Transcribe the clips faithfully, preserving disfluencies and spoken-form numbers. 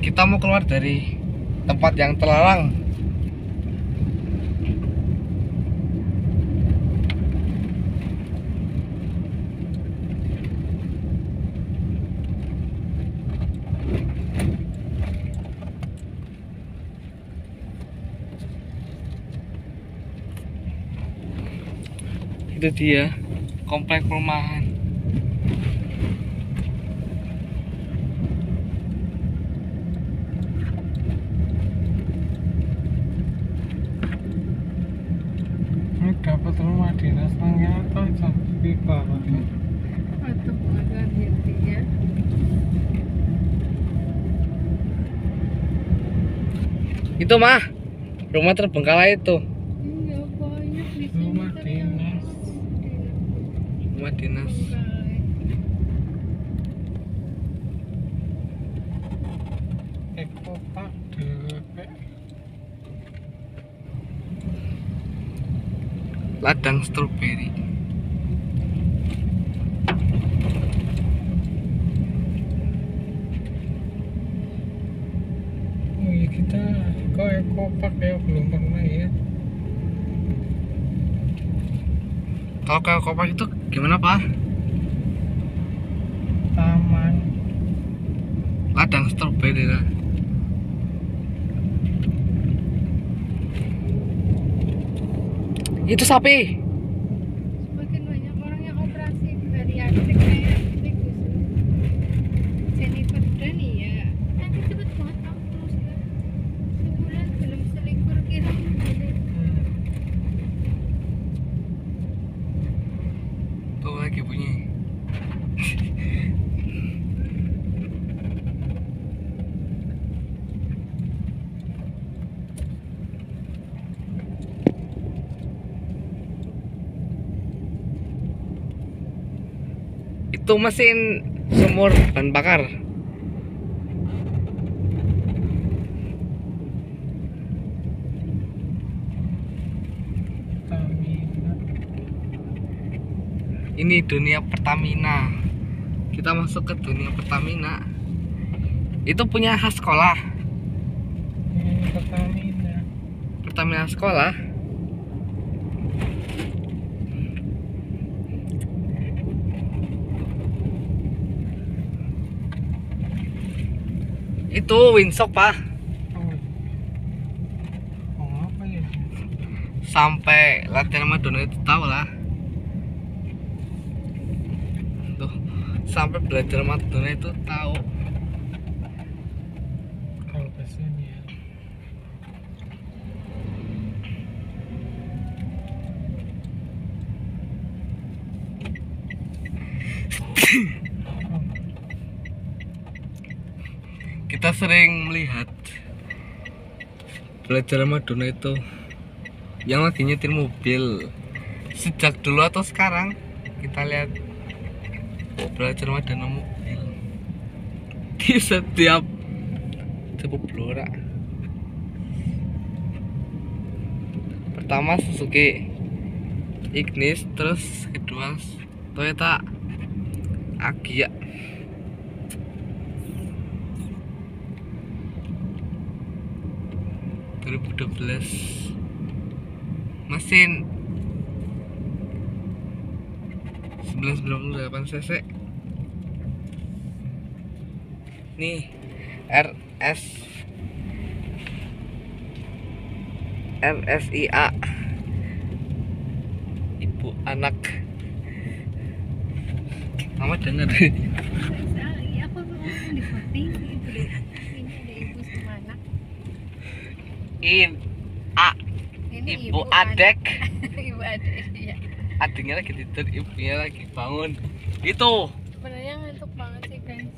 Kita mau keluar dari tempat yang terlarang. Itu dia komplek perumahan. Ini dapat rumah dinas ternyata sampai banget. Atau bukan intinya. Itu mah rumah terbengkalai itu. Iya banyak di sini. Rumah dinas. Rumah dinas. Eko Pak D W P. Ladang stroberi. Oh iya, kita ke Eko Park ya, belum pernah ya. Kalau ke komplek itu gimana, Pak? Taman. Ladang stroberi lah. Itu sapi. Semakin banyak orang yang operasi bariatrik kayak gitu. Jennifer Dani ya. Nanti cepet banget aku terus ya. Sebulan belum selingkuh kira. Hmm. Tuh lagi bunyi. Itu mesin sumur bahan bakar. Pertamina. Ini dunia Pertamina. Kita masuk ke dunia Pertamina. Itu punya khas sekolah. Ini Pertamina. Pertamina sekolah. Itu Windsock, Pak. Oh. Oh apa ya? Sampai latihan Madonna itu tahu lah. Tuh, sampai belajar Madonna itu tahu. Kalau ke sini ya. Kita sering melihat belajar Madonna itu yang lagi nyetir mobil. Sejak dulu atau sekarang kita lihat belajar Madonna mobil di setiap setiap blora. Pertama Suzuki Ignis, terus kedua Toyota Agya. dua ribu dua belas mesin seribu sembilan ratus sembilan puluh delapan cc. Nih R S R S I A, ibu anak. Mama dengar. Iya aku mau di voting ibu deh. Ini ada ibu sama anak. In A, Ini ibu adek. Ibu adek ya. Adiknya lagi tidur, ibunya lagi bangun. Itu Sebenarnya ngantuk banget sih guys.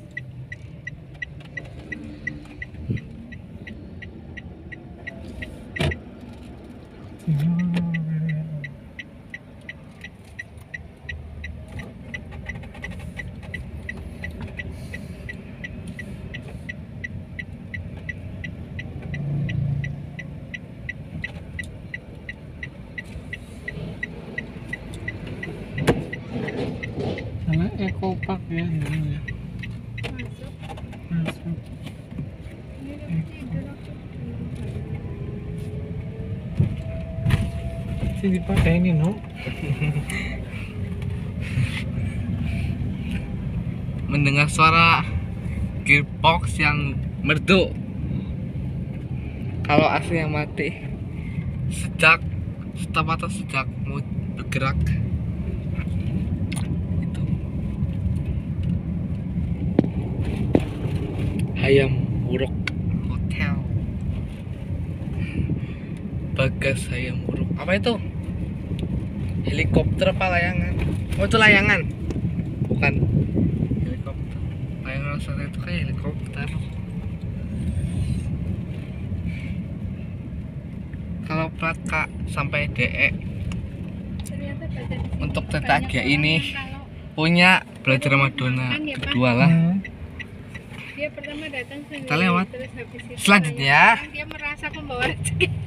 Karena Eko Park ya dulu ya. Masuk. Masuk. Ini Tidur aku. Sini pakai ini no. Mendengar suara gearbox yang merdu kalau A C yang mati sejak stop atau sejak mau bergerak itu. Hayam Wuruk Hotel, Bagas Hayam Wuruk. Apa itu? Helikopter apa layangan? Oh itu layangan, bukan helikopter. Layangan rasanya itu kayak helikopter. Kalau plat K sampai D E Ternyata baca di sini untuk banyak tetangga orang ini yang kalau punya belajar Madonna Makan ya, Pak? berdua lah. Hmm. dia pertama datang sendiri Kita lewat. terus habis itu Selanjutnya. dia merasa pembawa rezeki.